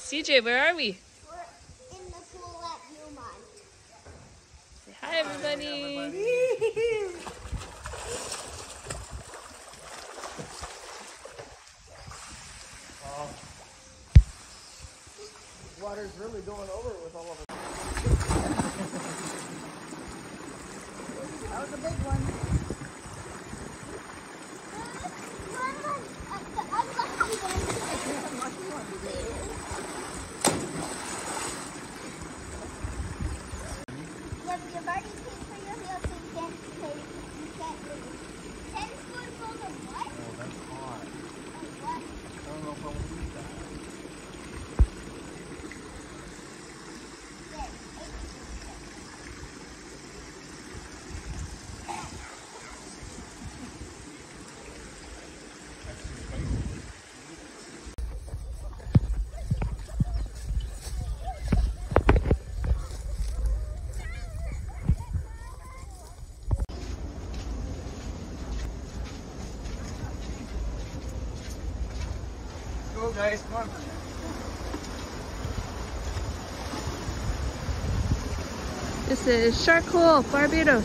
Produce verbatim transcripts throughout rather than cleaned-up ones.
C J, where are we? We're in the pool at Newmont. Say hi, everybody. Hi, everybody. Oh, water's really going over with all of it. That was a big one. Go guys, come on. This is Shark Hole, Barbados.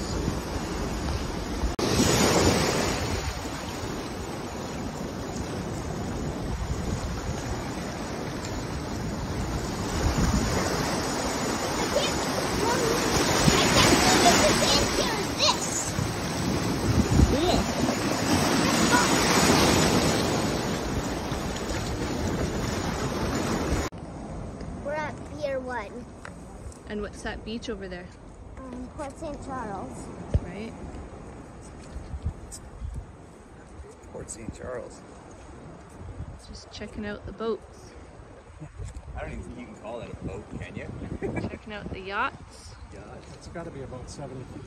One. And what's that beach over there? Um, Port Saint Charles. Right? Port Saint Charles. Just checking out the boats. I don't even think you can call that a boat, can you? Checking out the yachts. Yeah, it's got to be about seventy feet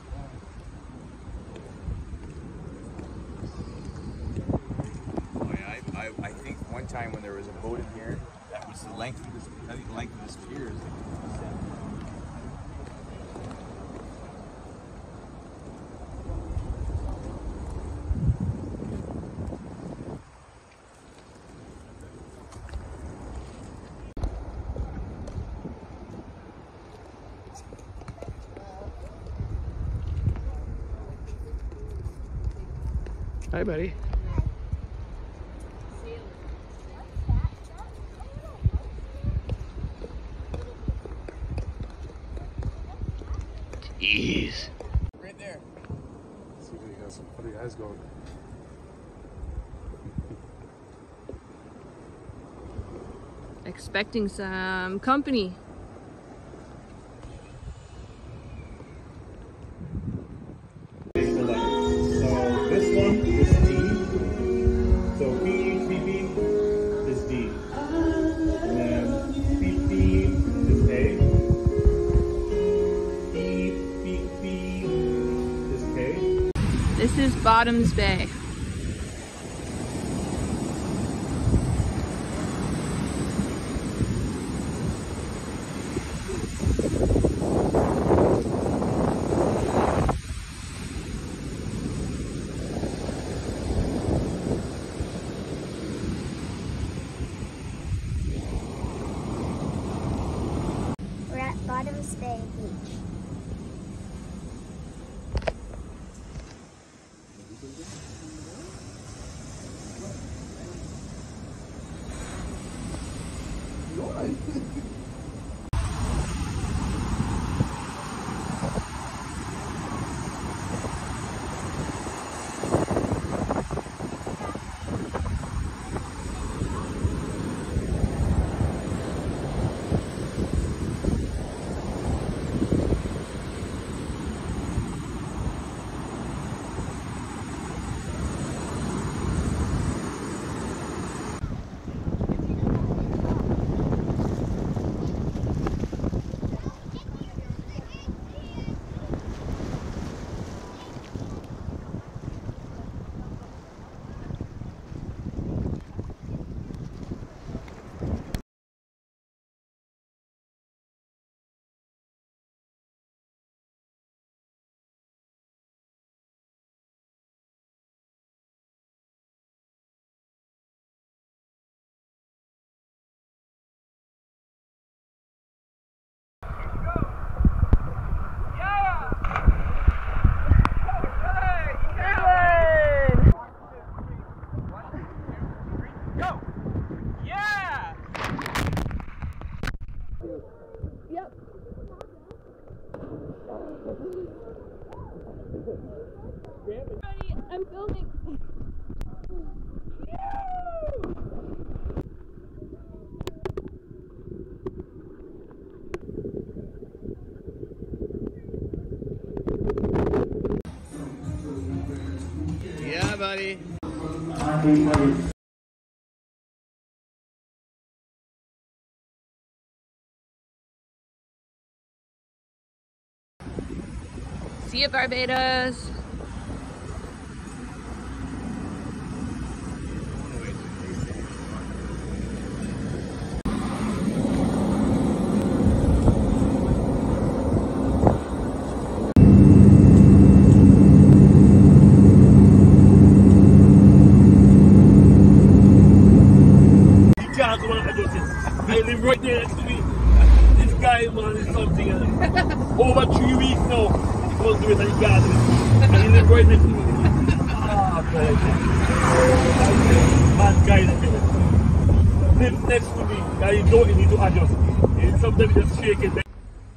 long. Oh yeah, I, I, I think one time when there was a boat in here, that was the length of this, I think the length of this pier is like Hi, buddy. Jeez. right there. See if he has some pretty eyes going. Expecting some company. So this one is D. So B, B, B is D. And then B, B is A. B, B, B is K. This is Bottoms Bay. Bottoms Bay Beach. Go! Yeah! Yep. Buddy, I'm filming. Yeah, buddy. See you, Barbados. I live right there next to me. This guy, man, is something else. Over three weeks now, he goes to it and he gathers. And he live right next to me. Ah, man. Man, guy that live next to me. And he don't need to adjust. And sometimes he just shake it.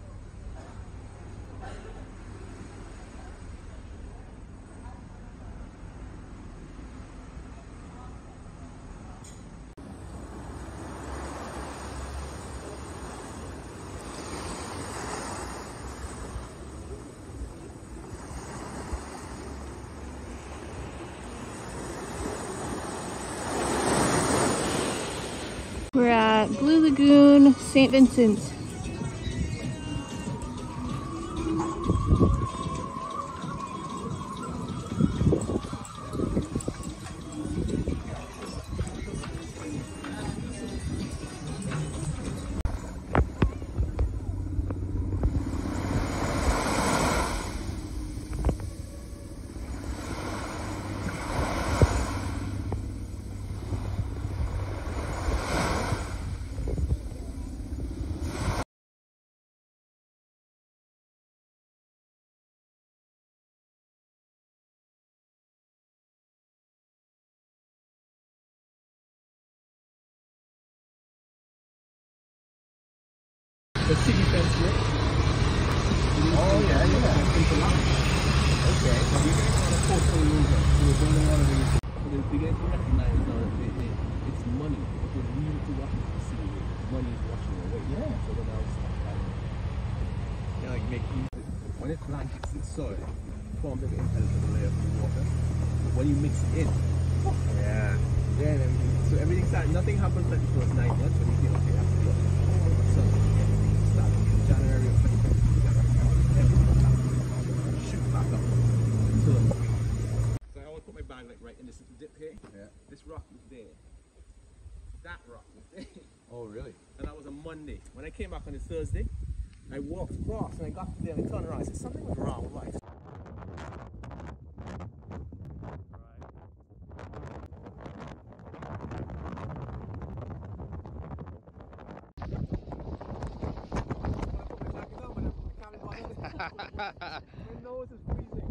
We're at Blue Lagoon, St Vincent. The city fence here? Oh, yeah, yeah. Okay. So we're going on a coastal route. So we're going on one of these. So they begin to recognize now that they, they, it's money. If we're really to watch the city, money is washing away. Yeah. So then I'll start having, you know, like make use of it. When it blankets the soil, it forms like an impenetrable layer of water. But when you mix it in, yeah. Then everything, so everything starts, nothing happens like the first nine months when you feel okay after the all of a sudden, everything starts in January of twenty twenty-two, everything will happen. Shoot back up. So, so I always put my bag like right in this little dip here. Yeah. This rock was there. That rock was there. Oh, really? And that was a Monday. When I came back on a Thursday, I walked across and I got there and I turned around. I said, something was wrong with life. My nose is freezing.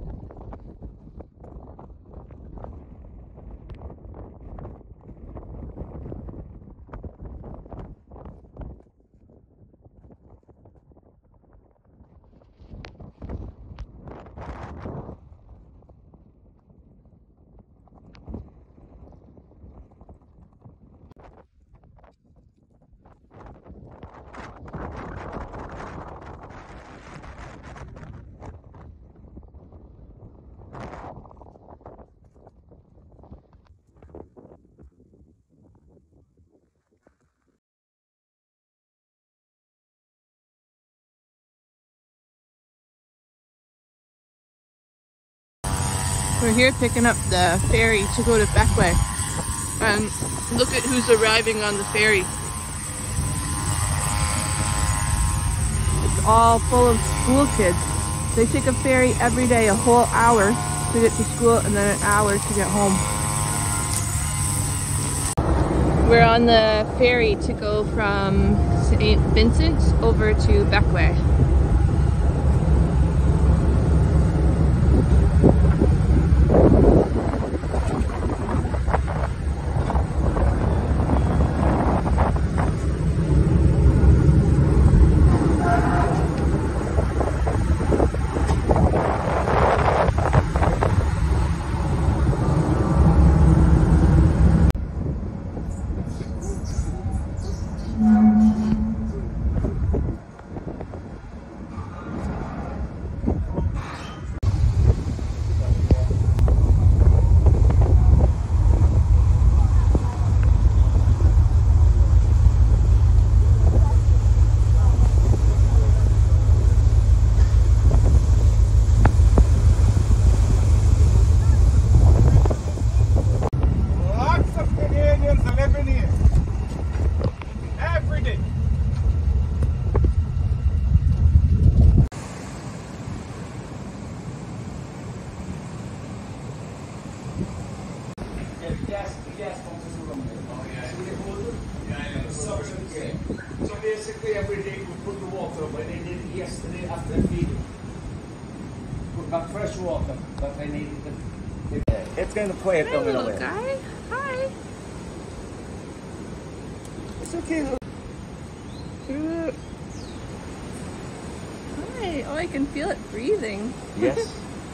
We're here picking up the ferry to go to Beckway. And look at who's arriving on the ferry. It's all full of school kids. They take a ferry every day, a whole hour to get to school and then an hour to get home. We're on the ferry to go from St Vincent over to Beckway. yesterday after feeding. Put back fresh water, but I needed to. It's going to play it Hi, down in a little way. guy. Hi. It's okay, look. Ooh. Hi. Oh, I can feel it breathing. Yes.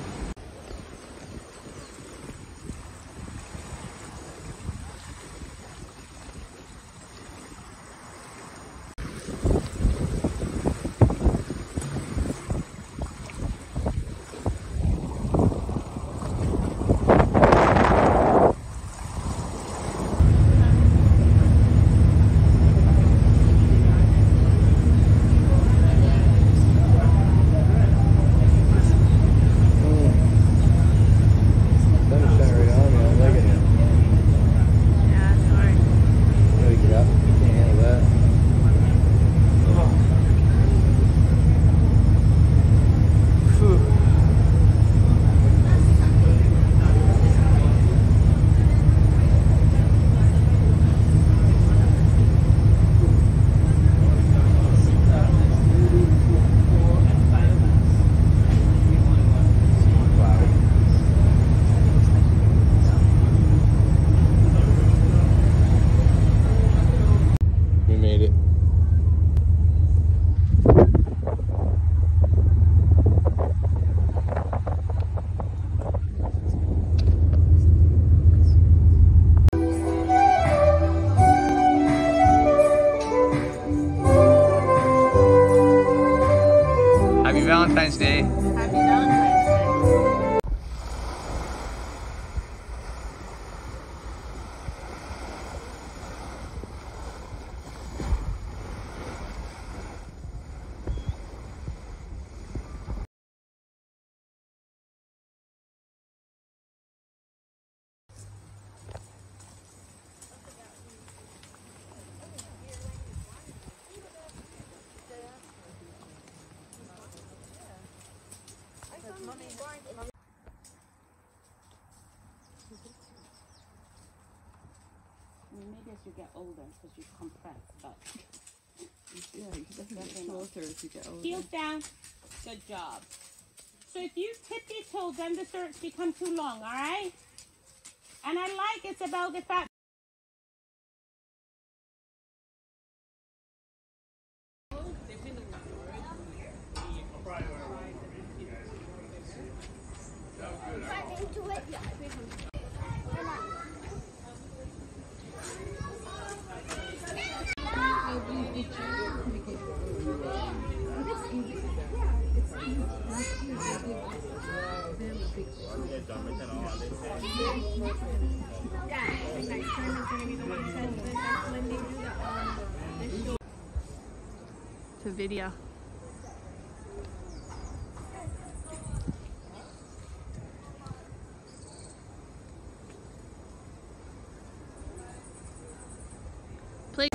Valentine's Day. Happy Valentine's Day. Maybe as you get older, because you compress, but Yeah, you definitely get closer as you get older. heels down. Good job. So if you tip your toes, then the skirts become too long, all right? And I like it's about the fact. Right into it. Come on. To video. Play.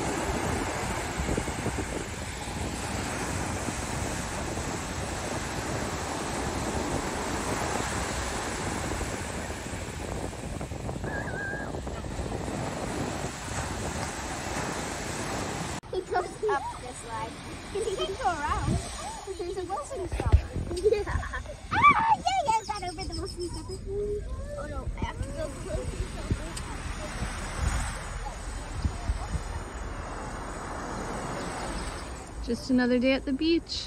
He comes up this slide. He can go around. There's a Wilson stop. Yeah. Ah, yeah, yeah, got over the Wilson stop. Oh no, I have to go close. Just another day at the beach.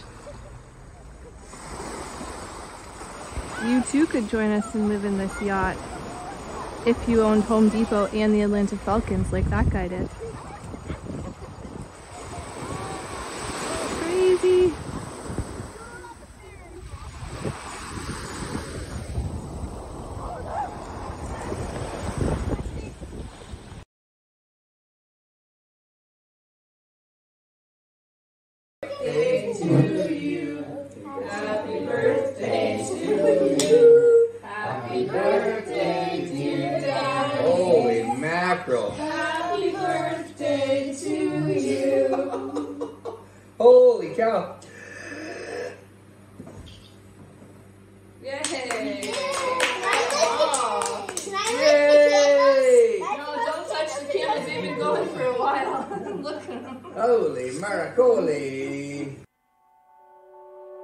You too could join us and live in this yacht if you owned Home Depot and the Atlanta Falcons like that guy did. Crazy. Holy mackerel. Happy birthday to you. Holy cow. Yay. Oh. Can I Yay! No, don't touch the camera. They've been going for a while. Look at them. Holy maracoli.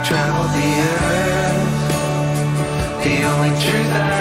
travel the earth. The only truth I